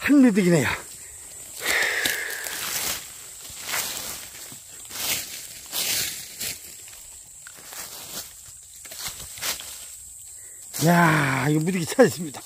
한미득이네요. 이야, 이거 무득이 찾았습니다.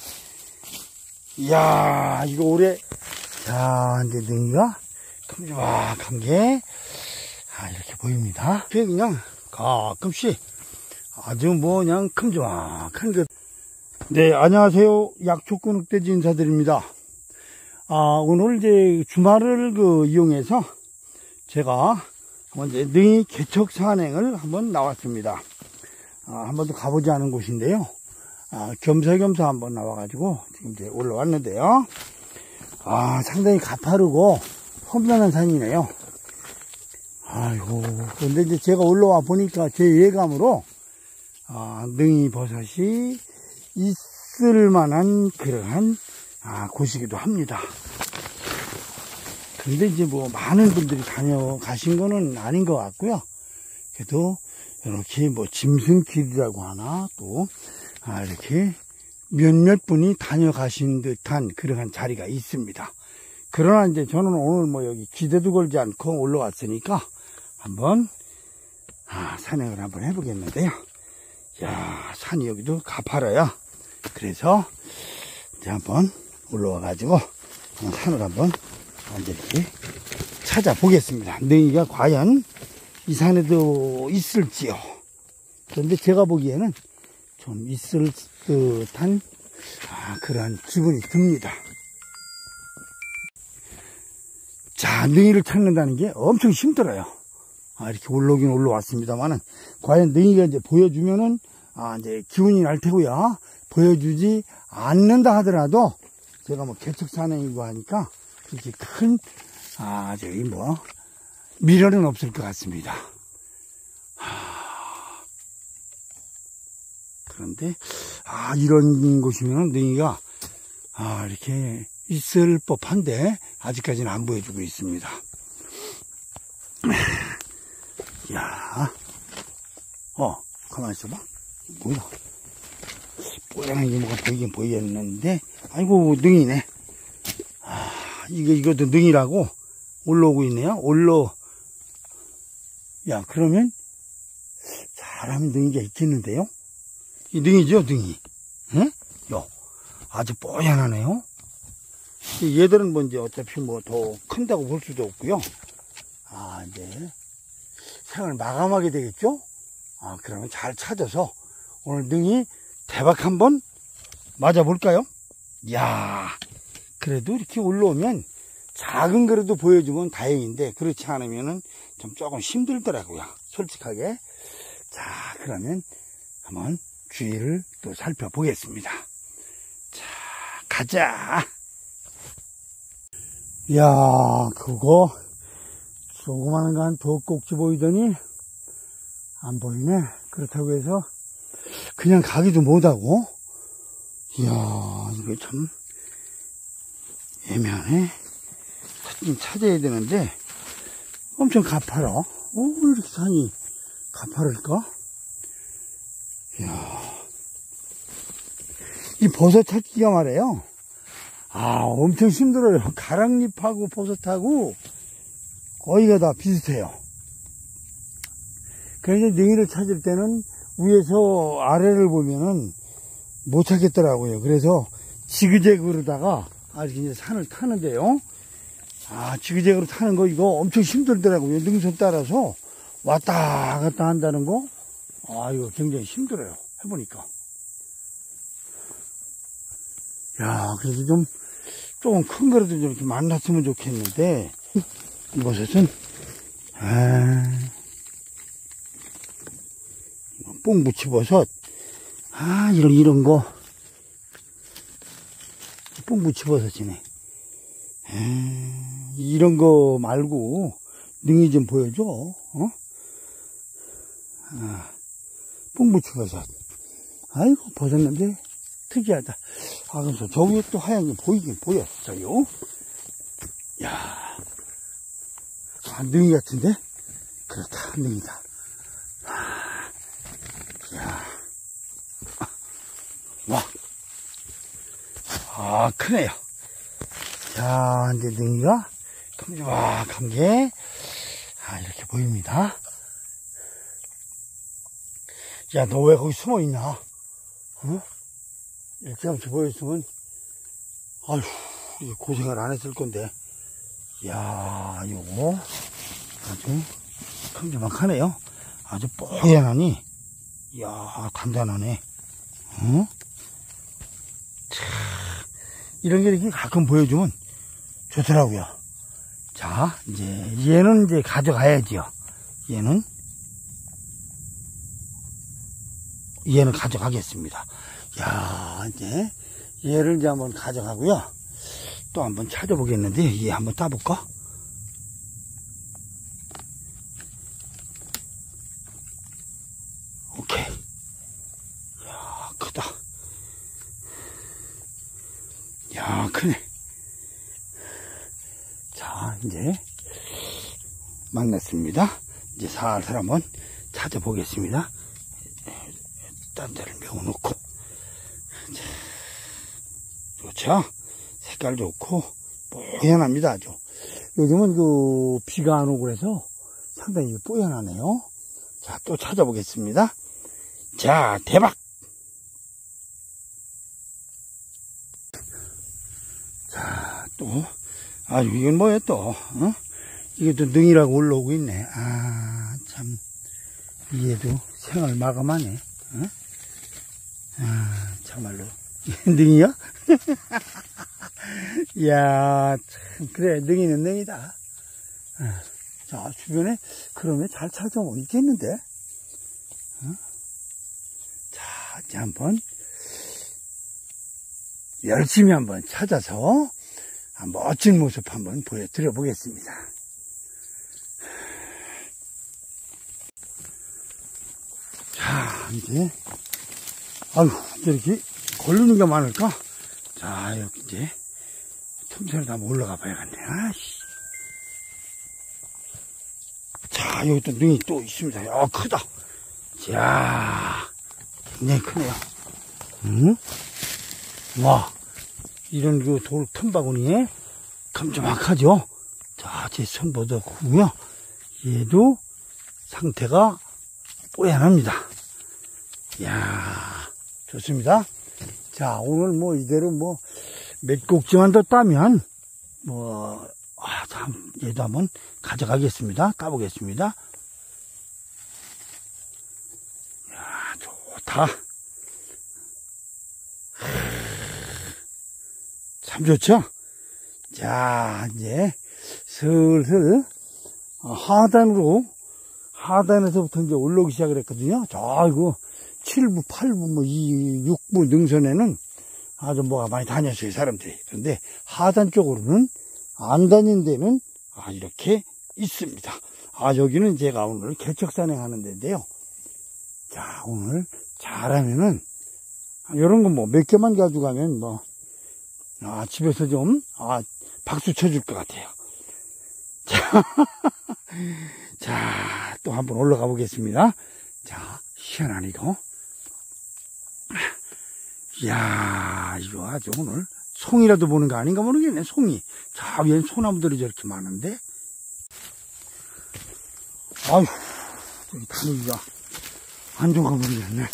이야, 이거 올해, 자, 이제 능이가 큼지막한 게, 이렇게 보입니다. 그냥 가끔씩 아주 그냥 큼지막한 것. 네, 안녕하세요. 약초꾼 흑돼지 인사드립니다. 오늘 이제 주말을 이용해서 제가 이제 능이 개척 산행을 한번 나왔습니다. 한 번도 가보지 않은 곳인데요. 겸사겸사 한번 나와가지고 지금 이제 올라왔는데요. 상당히 가파르고 험난한 산이네요. 아이고, 근데 이제 제가 올라와 보니까 제 예감으로 능이 버섯이 있을 만한 그러한 곳이기도 합니다. 근데 이제 뭐 많은 분들이 다녀가신 거는 아닌 것 같고요. 그래도 이렇게 뭐 짐승길이라고 하나 또 이렇게 몇몇 분이 다녀가신 듯한 그러한 자리가 있습니다. 그러나 이제 저는 오늘 뭐 여기 기대도 걸지 않고 올라왔으니까 한번 산행을 한번 해보겠는데요. 야, 산이 여기도 가파라요. 그래서 이제 한번 올라와 가지고 산을 한번 이렇게 찾아보겠습니다. 능이가 과연 이 산에도 있을지요. 그런데 제가 보기에는 좀 있을 듯한 그러한 기분이 듭니다. 자, 능이를 찾는다는 게 엄청 힘들어요. 이렇게 올라오긴 올라왔습니다만은 과연 능이가 이제 보여주면은 이제 기운이 날 테고요. 보여주지 않는다 하더라도 제가 뭐 개척 산행이고 하니까 그렇게 큰 저기 뭐 미련은 없을 것 같습니다. 그런데 이런 곳이면 능이가 이렇게 있을 법한데 아직까지는 안 보여주고 있습니다. 야, 가만히 있어봐. 뭐야? 뽀얀 게 뭐가 보이긴 보이겠는데, 아이고, 능이네. 이것도 능이라고 올라오고 있네요. 야, 그러면 사람이 능이가 있겠는데요? 이 능이죠, 능이. 응? 아주 뽀얀하네요. 얘들은 뭐 이제 어차피 뭐 더 큰다고 볼 수도 없고요. 이제 생을 마감하게 되겠죠? 그러면 잘 찾아서 오늘 능이 대박 한번 맞아볼까요? 이야, 그래도 이렇게 올라오면 작은 거라도 보여주면 다행인데 그렇지 않으면은 조금 힘들더라고요. 솔직하게. 자, 그러면 한번 주위를 또 살펴보겠습니다. 자, 가자. 이야, 그거 조그마한 거 한 두 꼭지 보이더니 안 보이네. 그렇다고 해서 그냥 가기도 못하고. 이야, 이거 참 애매하네. 찾아야 되는데 엄청 가파라. 왜 이렇게 산이 가파를까? 이야, 이 버섯 찾기가 말이에요. 엄청 힘들어요. 가랑잎하고 버섯하고 거의가 다 비슷해요. 그래서 능이를 찾을 때는 위에서 아래를 보면은 못 찾겠더라고요. 그래서 지그재그로다가 이렇게 이제 산을 타는데요. 지그재그로 타는 거 이거 엄청 힘들더라고요. 능선 따라서 왔다 갔다 한다는 거. 이거 굉장히 힘들어요. 해보니까. 야, 그래도 조금 큰 거라도 좀 이렇게 만났으면 좋겠는데, 이것은, 뽕무치버섯, 이런 거, 뽕무치버섯이네. 이런 거 말고, 능이 좀 보여줘, 뽕무치버섯. 아이고, 버섯인데, 특이하다. 그래서 저 위에 또 하얀 게 보이긴 보였어요. 야, 능이 같은데? 그렇다, 능이다. 야, 와, 크네요. 자, 이제 능이가 큼지막한 게, 이렇게 보입니다. 야, 너 왜 거기 숨어 있냐? 어? 이렇게 보였으면, 아휴, 고생을 안 했을 건데. 야, 요거, 아주 큼지막하네요. 아주 뽀얀하니, 이야, 단단하네. 어? 참, 이런 게 이렇게 가끔 보여주면 좋더라고요. 자, 이제, 얘는 이제 가져가야지요. 얘는 가져가겠습니다. 야, 이제, 얘를 이제 한번 가져가고요. 또 한번 찾아보겠는데, 얘 한번 따볼까? 오케이. 야, 크다. 야, 크네. 자, 이제, 만났습니다. 이제 살살 한번 찾아보겠습니다. 딴 데를 메워놓고. 자, 좋죠? 색깔 좋고, 뽀얀합니다, 아주. 요즘은 비가 안 오고 그래서 상당히 뽀얀하네요. 자, 또 찾아보겠습니다. 자, 대박! 자, 또, 이건 뭐야, 또, 어? 이게 또 능이라고 올라오고 있네. 참, 얘도 생을 마감하네. 어? 참말로. 능이야? 이야, 참, 그래, 능이는 능이다. 자, 주변에, 그러면 잘 찾아보면 있겠는데? 어? 자, 이제 한번, 열심히 한번 찾아서, 멋진 모습 한번 보여드려 보겠습니다. 자, 이제, 이렇게 걸리는 게 많을까? 자, 여기 이제, 틈새로 한번 올라가 봐야겠네. 자, 여기 또 능이 또 있습니다. 크다. 자, 굉장히 크네요. 응? 와, 이런 돌 틈바구니에 큼지막하죠? 자, 제 손보다 크고요. 얘도 상태가 뽀얀합니다. 이야, 좋습니다. 자, 오늘 이대로 몇 꼭지만 더 따면, 참, 얘도 한번 가져가겠습니다. 따보겠습니다. 이야, 좋다. 참 좋죠? 자, 이제, 슬슬, 하단에서부터 이제 올라오기 시작을 했거든요. 자, 이거, 7부, 8부, 6부 능선에는 아주 뭐가 많이 다녔어요, 사람들이. 그런데 하단 쪽으로는 안 다닌 데는 이렇게 있습니다. 여기는 제가 오늘 개척산행 하는 데인데요. 자, 오늘 잘하면은, 요런 거 몇 개만 가져가면 집에서 좀, 박수 쳐줄 것 같아요. 자, 또 한번 올라가 보겠습니다. 자, 희한하네, 이거. 이야, 이거 아주 오늘 송이라도 보는 거 아닌가 모르겠네, 송이. 자, 위엔 소나무들이 저렇게 많은데. 아휴, 저기 다니기가 안 좋아 모르겠네.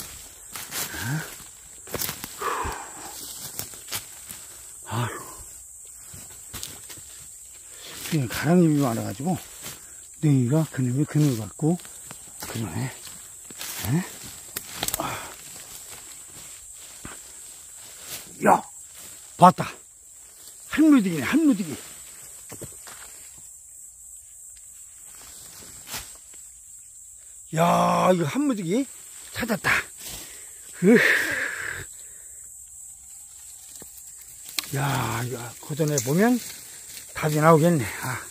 아휴. 그냥 가랑잎이 많아가지고, 능이가 그놈이 그놈 같고, 그러네. 야, 봤다. 한무디기네, 한무디기. 야, 이거 한무디기 찾았다. 야, 이거 고전에 보면 답이 나오겠네.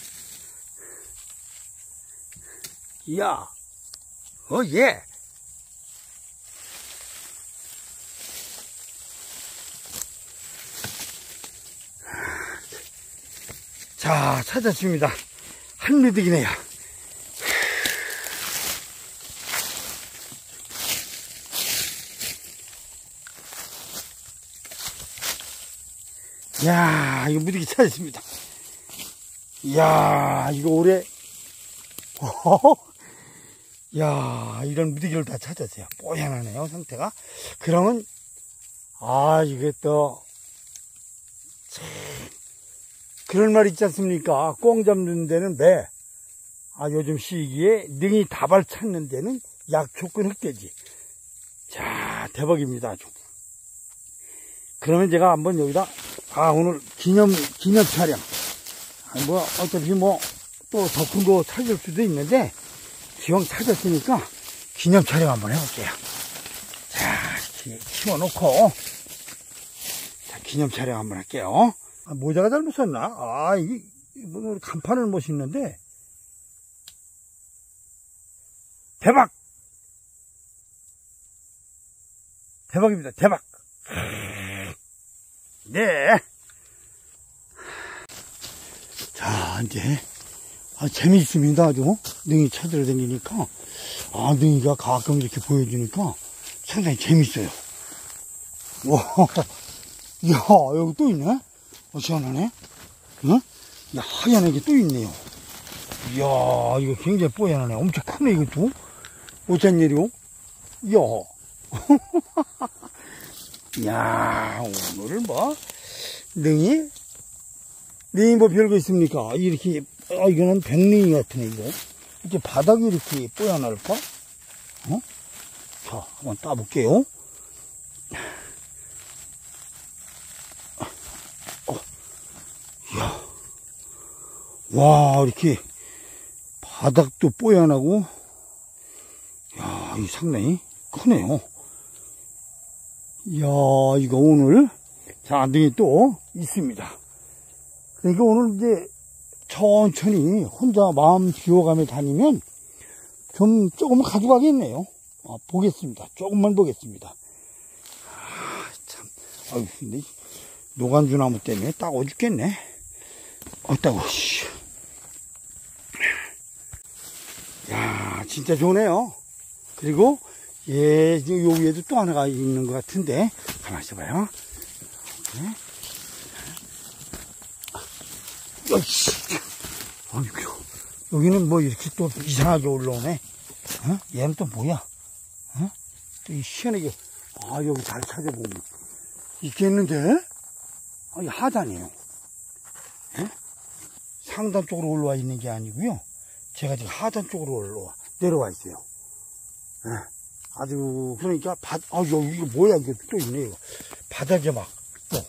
이야, 예. 자, 찾았습니다. 한무디기네요. 야, 이거 무지개 찾았습니다. 이야, 이거 올해, 야, 이런 무지개를 다 찾았어요. 뽀얀하네요, 상태가. 그러면, 이게 또, 참, 그런 말 있지 않습니까? 꽁 잡는 데는 배, 요즘 시기에 능이 다발 찾는 데는 약초근 흑돼지. 자, 대박입니다, 아주. 그러면 제가 한번 여기다, 오늘 기념 촬영. 어차피 또 더 큰 거 찾을 수도 있는데, 기왕 찾았으니까 기념 촬영 한번 해볼게요. 자, 이렇게 키워놓고, 자, 기념 촬영 한번 할게요. 모자가 잘못 썼나? 이게, 간판을 못 씹는데, 대박! 대박입니다, 대박! 네. 자, 이제, 재미있습니다, 아주. 능이 찾으러 다니니까. 능이가 가끔 이렇게 보여주니까 상당히 재밌어요. 와, 이야, 여기 또 있네? 시원하네? 응? 야, 하얀 게 또 있네요. 이야, 이거 굉장히 뽀얀하네. 엄청 크네, 이것도. 어쩐 일이요? 이야. 이야, 오늘은 능이 별거 있습니까? 이렇게, 이거는 백능이 같으네, 이거. 이렇게 바닥이 이렇게 뽀얀할까? 자, 한번 따볼게요. 이야. 와, 이렇게 바닥도 뽀얀하고, 야, 이 상당히 크네요. 이야, 이거 오늘, 자, 능이 또 있습니다. 그러니까 오늘 이제 천천히 혼자 마음 비워가며 다니면 조금 가져가겠네요. 보겠습니다. 조금만 보겠습니다. 참, 근데 노간주 나무 때문에 따고 죽겠네. 따고, 씨. 야, 진짜 좋네요. 그리고, 요 위에도 또 하나가 있는 것 같은데, 가만히 있어봐요. 네. 여기는 이렇게 또 이상하게 올라오네. 얘는 또 뭐야? 또 이 희한하게, 여기 잘 찾아보면 있겠는데? 이 하단이에요. 상단 쪽으로 올라와 있는 게 아니고요. 제가 지금 하단 쪽으로 내려와 있어요. 아주, 그러니까, 여기, 이거 뭐야, 이게 또 있네, 이거. 바닥에 또,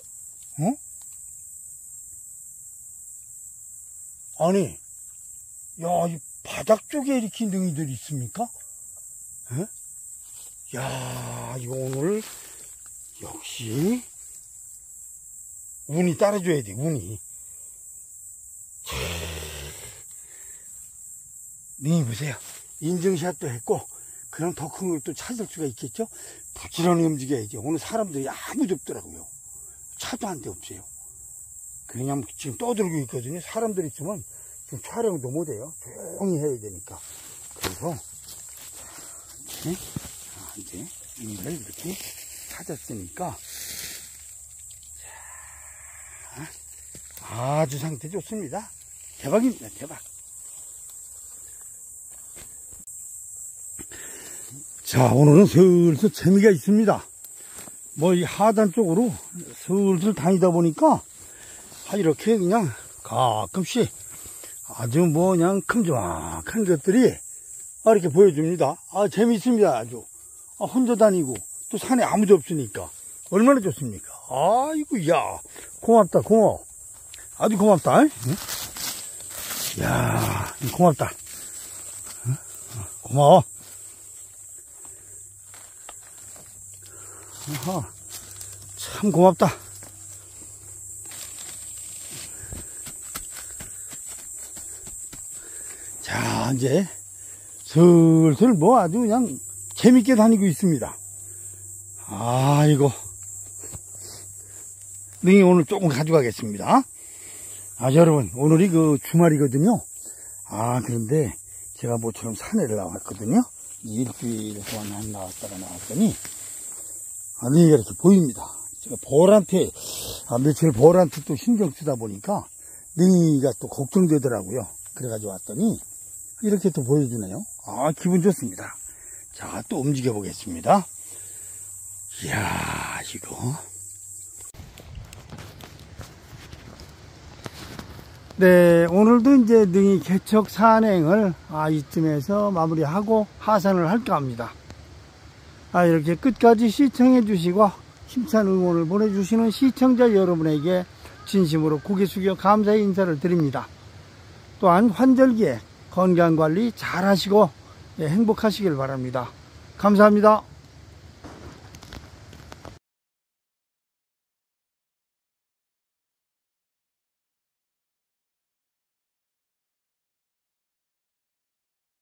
아니, 야, 이 바닥 쪽에 이렇게 능이들이 있습니까? 야, 이거 오늘, 역시, 운이 따라줘야 돼, 운이. 능이 보세요. 인증샷도 했고, 그럼 더 큰 걸 또 찾을 수가 있겠죠? 부지런히 움직여야지. 오늘 사람들이 아무도 없더라고요. 차도 한 대 없어요. 그냥 지금 떠들고 있거든요. 사람들이 있으면 지금 촬영도 못해요. 조용히 해야 되니까. 그래서, 이제 이걸 이렇게 찾았으니까, 아주 상태 좋습니다. 대박입니다, 대박. 자, 오늘은 슬슬 재미가 있습니다. 이 하단 쪽으로 슬슬 다니다 보니까, 이렇게 그냥 가끔씩 아주 그냥 큼지막한 것들이 이렇게 보여줍니다. 재미있습니다, 아주. 혼자 다니고, 또 산에 아무도 없으니까. 얼마나 좋습니까? 아이고, 야, 고맙다, 고마워. 아주 고맙다, 응? 야, 고맙다. 고마워. 참 고맙다. 자, 이제 슬슬 아주 그냥 재밌게 다니고 있습니다. 이거 능이 오늘 조금 가져가겠습니다. 여러분, 오늘이 주말이거든요. 그런데 제가 모처럼 산에를 나왔거든요. 일주일 동안 나왔다가 나왔더니 능이가 이렇게 보입니다. 제가 벌한테, 며칠 벌한테 또 신경 쓰다 보니까 능이가 또 걱정되더라고요. 그래가지고 왔더니 이렇게 또 보여주네요. 기분 좋습니다. 자, 또 움직여 보겠습니다. 이야, 이거. 네, 오늘도 이제 능이 개척 산행을 이쯤에서 마무리하고 하산을 할까 합니다. 이렇게 끝까지 시청해 주시고 힘찬 응원을 보내주시는 시청자 여러분에게 진심으로 고개 숙여 감사의 인사를 드립니다. 또한 환절기에 건강관리 잘 하시고 행복하시길 바랍니다. 감사합니다.